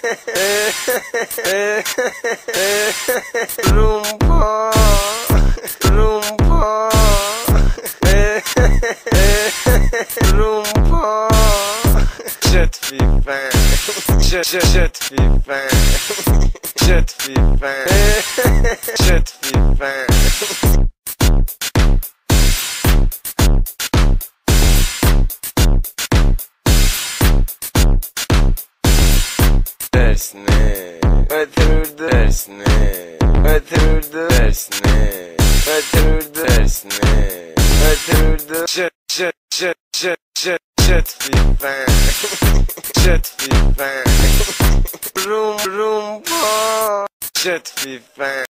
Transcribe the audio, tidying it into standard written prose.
Rumba, rumba, rumba. Je te fais faim, je te fais faim, je te fais faim, je te fais faim. Dersine, otur dersine, otur dersine, otur dersine, otur je te fais faim, je te fais faim. Rumba, je te fais faim.